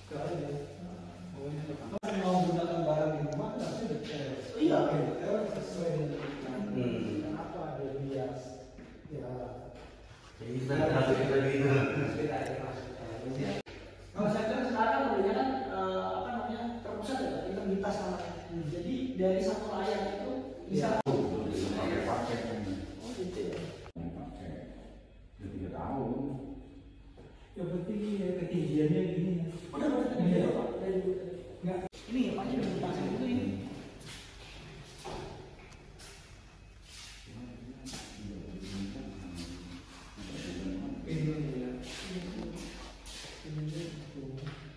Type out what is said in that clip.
Gak ada. Kalau mau menggunakan barang di rumah kan harusnya detail. Iya. Detail sesuai dengan kebutuhan. Kenapa ada bias? Ya. Jadi harus kita gitu. Kalau saya bilang sekarang modelnya kan apa namanya terpusat ya, integritas namanya. Jadi dari satu layar itu bisa. Pakai. Oh gitu ya. Pakai. Udah 3 tahun. Yang penting ketinggiannya gini. Udah Iya. Pak dari enggak. Ini ya Pak udah dipasang dulu ini. Ini ya. Ini